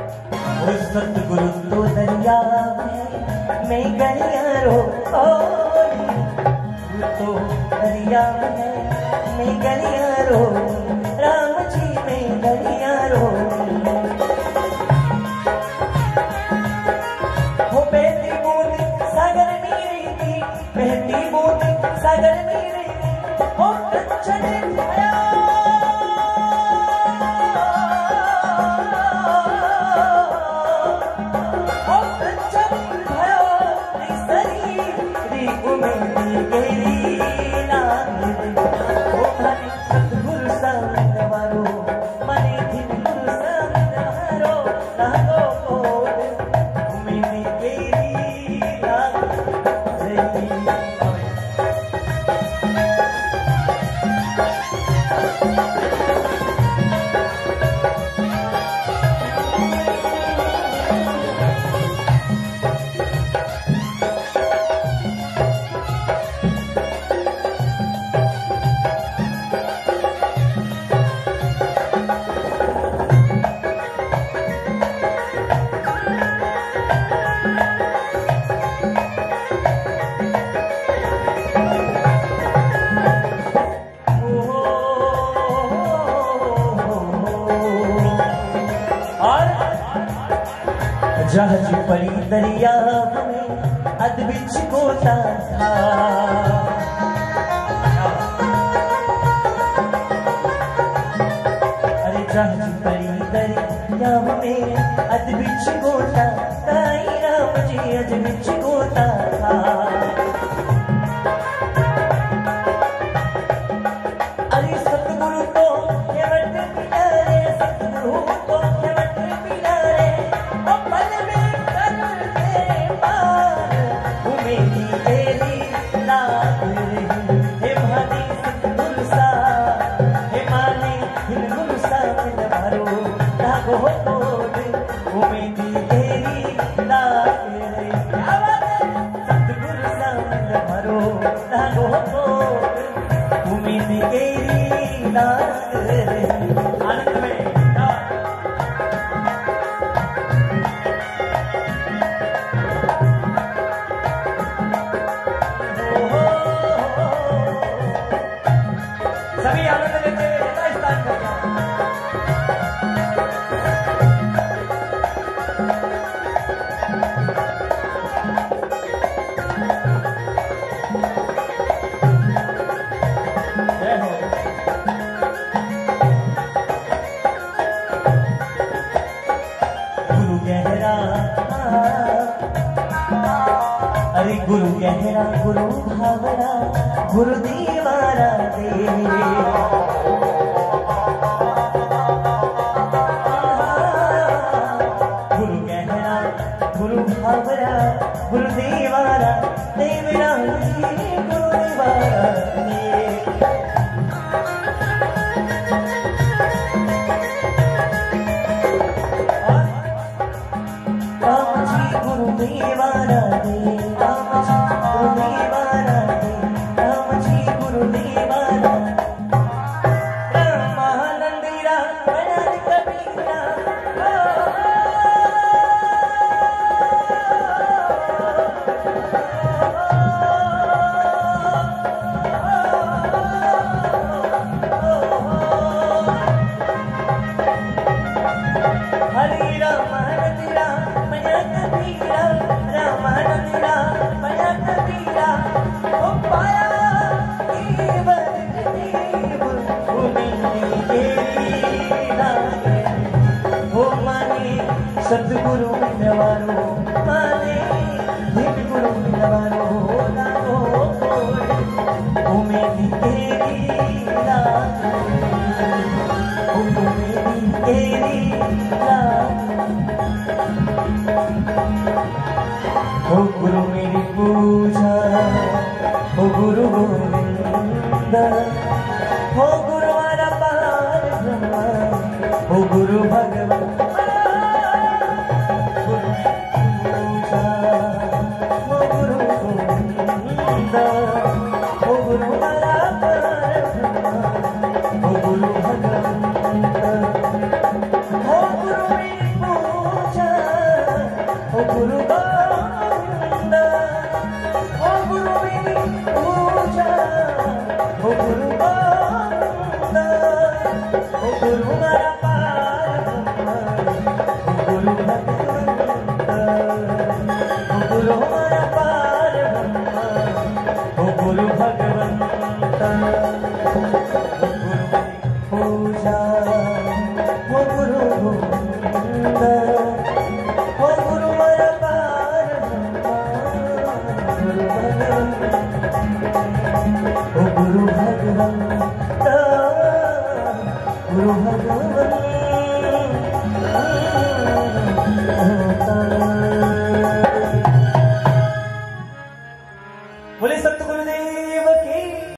वो सतगुरु तो दरिया में गलियां रो तो दरिया में गलियां रो राम जी में गलियां रो वो बहती बूंद सागर में रहती बहती बूंद सागर में रहती वो कंचन आया जहाज पड़ी दरिया में अध बिच गोता था अरे जहाज पड़ी दरिया में अध बिच गोता ताई राम जी अध बिच गोता था अरे सतगुरु तो केवट पिलारे सतगुरु तो केवट पिलारे सभी आनंद लेते हुए स्थान करना गुरु गहरा अरे गुरु गहरा गुरु भावरा गुरु दीवारा दे गुरु गहरा गुरु भावरा गुरु दीवारा देवरा गुरु दीवारा दे राम जी गुरु दीवारा दे सतगुरु मिलवारो माने दिल गुरु मिलवारो लाओ ओ मेरी तेरी रात ओ मेरी तेरी रात ओ गुरु मेरी पूजा ओ गुरु गोविंद ओ गुरु वाला पार ब्रह्मा ओ गुरु भगवान करूंगा